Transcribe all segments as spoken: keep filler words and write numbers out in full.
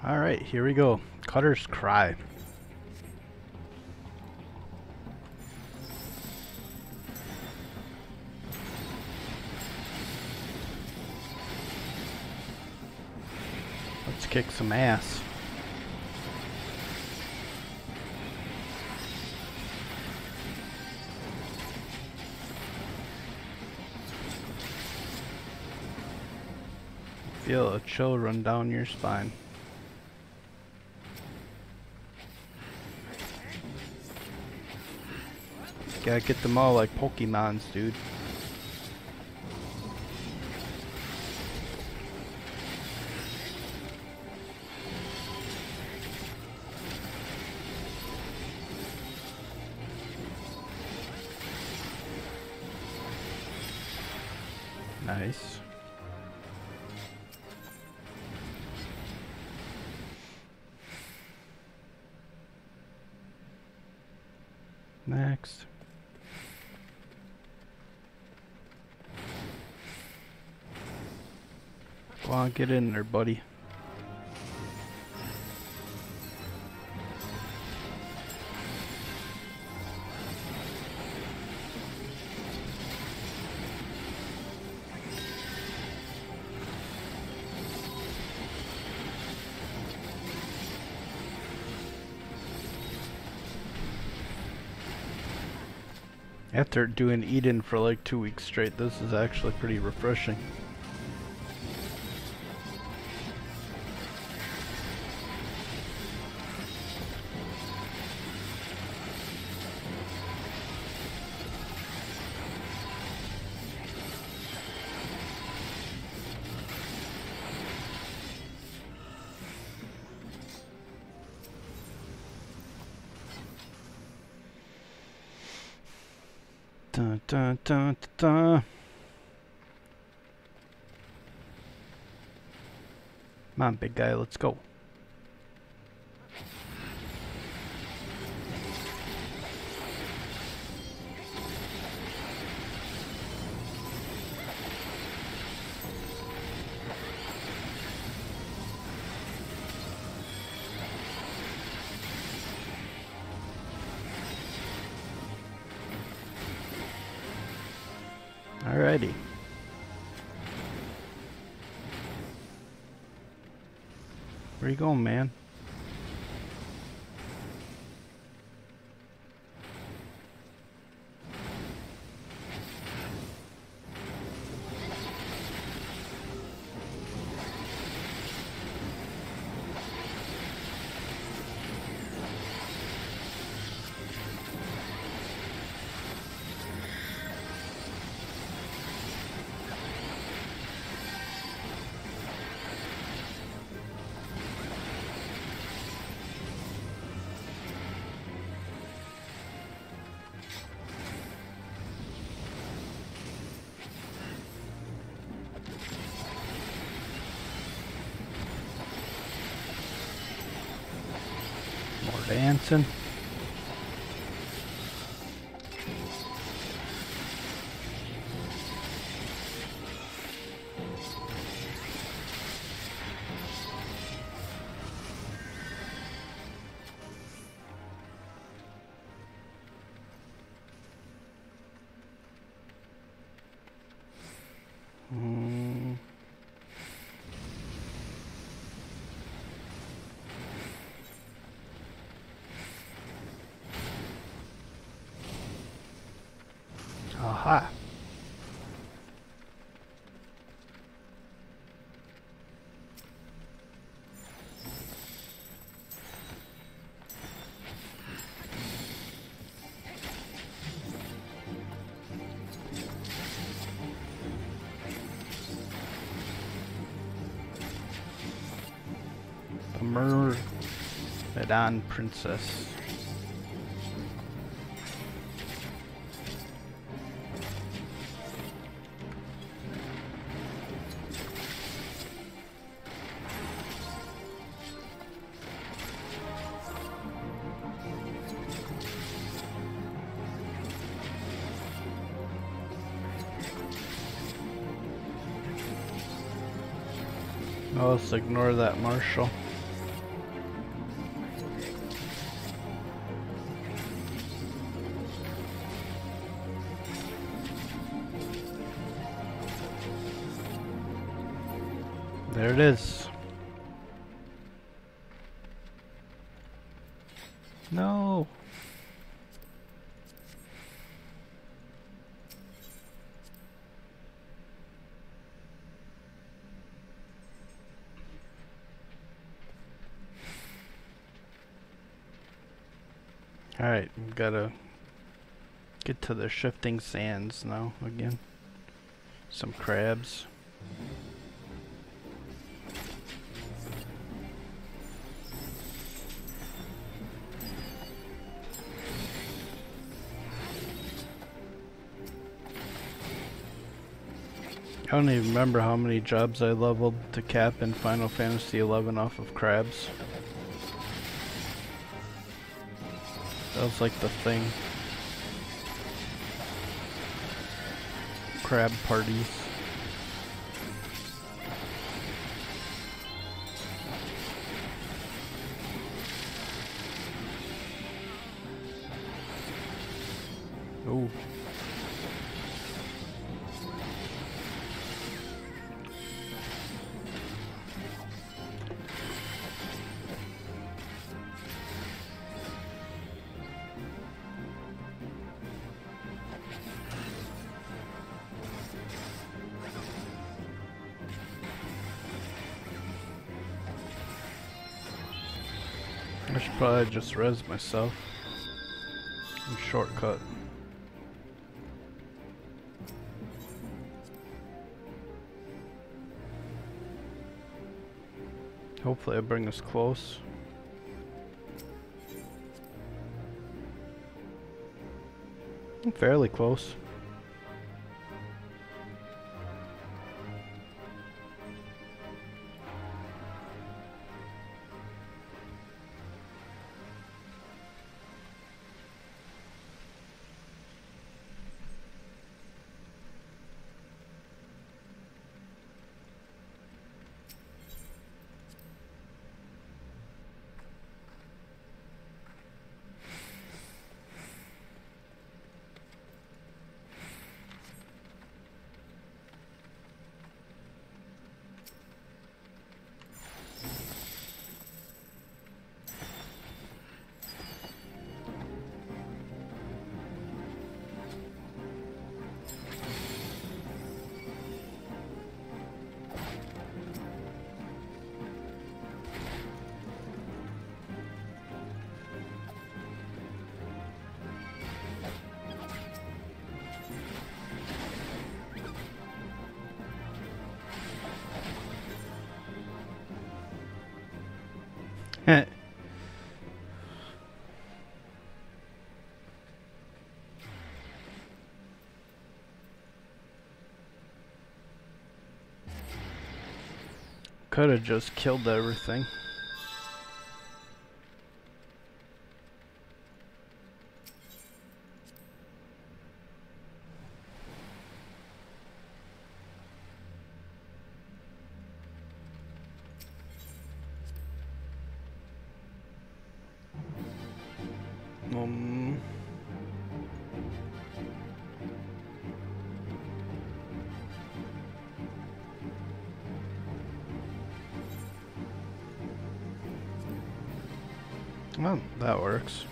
Alright, here we go. Cutter's Cry. Let's kick some ass. Feel a chill run down your spine. Gotta get them all like Pokemons, dude. Nice. Next. Go on, get in there, buddy. After doing Eden for like two weeks straight, this is actually pretty refreshing. Dun, dun, dun, dun, dun. Come on, big guy, let's go. Alrighty. Where you going, man? More dancing. Mm. Aha. The Myrmidon Princess. Oh, let's ignore that Marshall. There it is. No. Alright, we gotta get to the shifting sands now again. Some crabs. I don't even remember how many jobs I leveled to cap in Final Fantasy eleven off of crabs. That was like the thing. Crab parties. Oh. I should probably just res myself and shortcut. Hopefully I bring us close. I'm fairly close. Heh. Could have just killed everything. Um. Well, that works.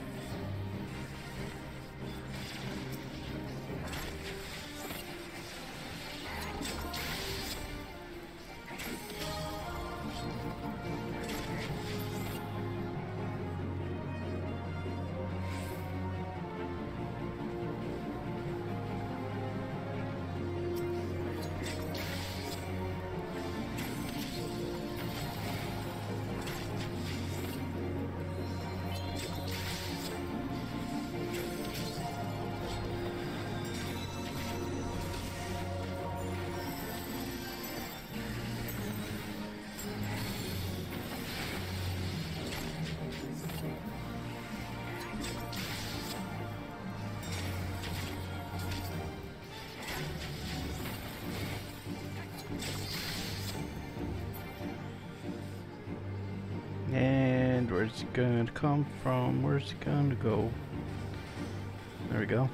And where's it going to come from? Where's it going to go? There we go.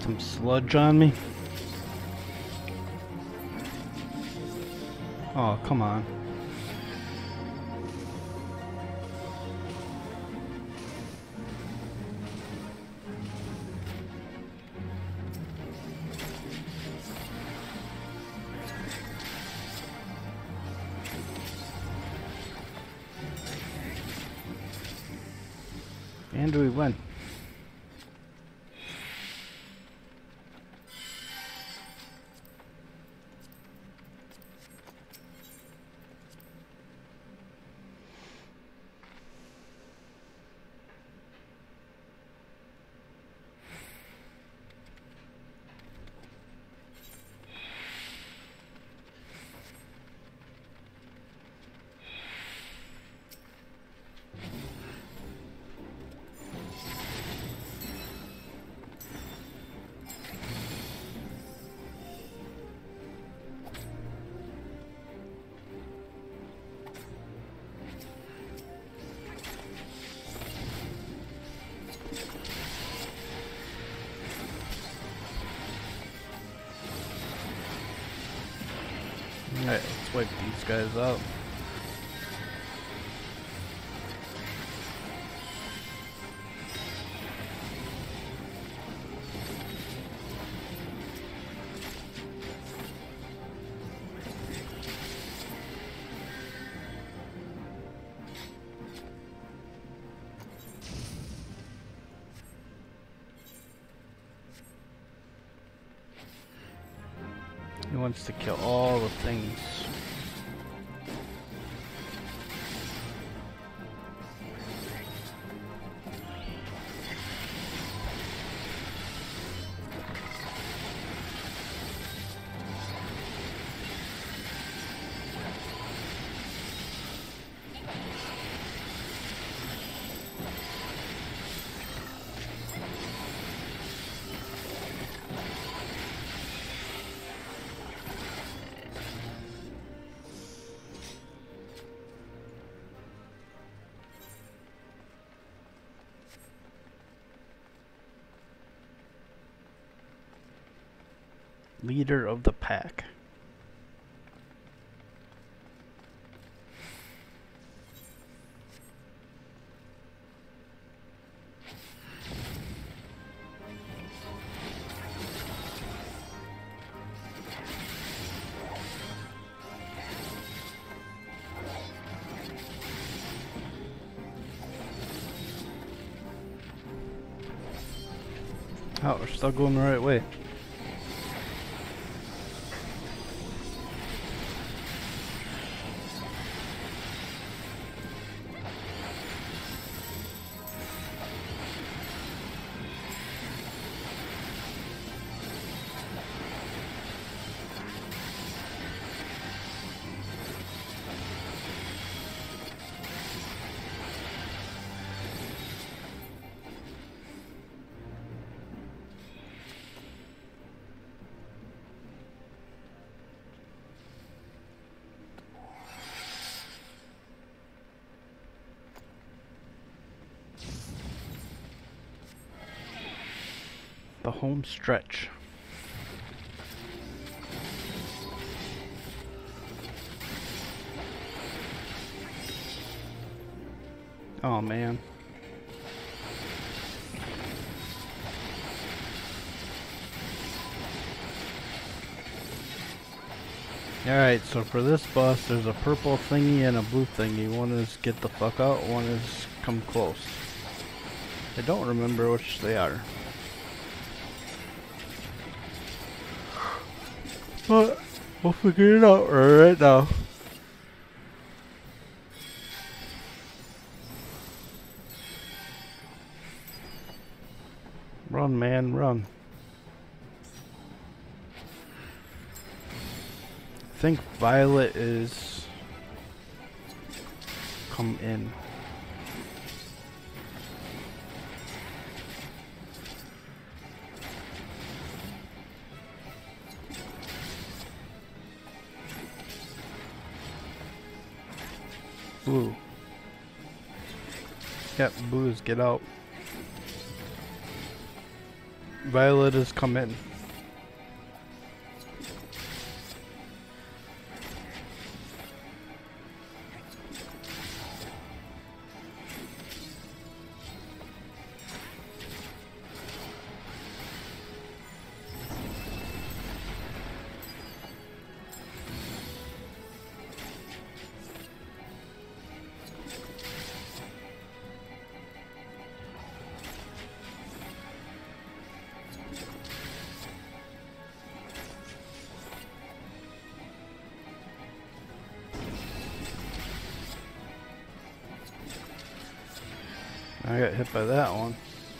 Some sludge on me. Oh, come on. And we win. Alright, let's wipe these guys out. He wants to kill all the things. Leader of the pack. Oh, we're still going the right way. The home stretch. Oh man. Alright, so for this boss there's a purple thingy and a blue thingy. One is get the fuck out, one is come close. I don't remember which they are. But we'll figure it out right now. Run, man, run. I think Violet is come in. Blue. Yep, blues, get out. Violet has come in. I got hit by that one.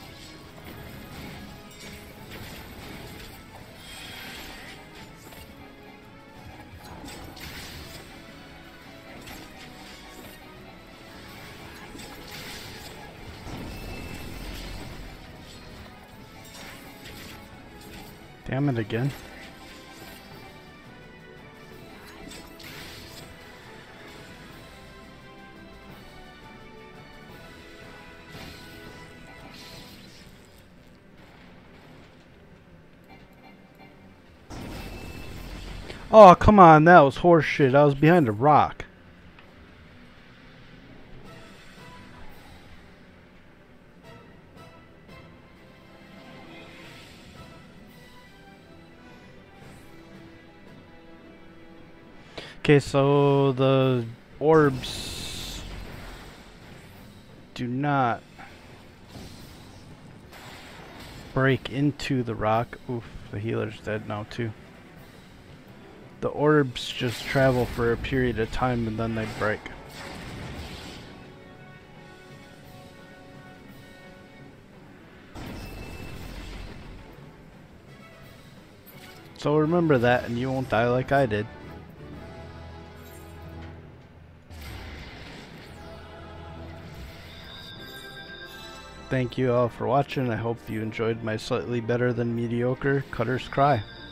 Damn it again. Oh, come on, that was horse shit. I was behind a rock. Okay, so the orbs do not break into the rock. Oof, the healer's dead now too. The orbs just travel for a period of time and then they break. So remember that and you won't die like I did. Thank you all for watching. I hope you enjoyed my slightly better than mediocre Cutter's Cry.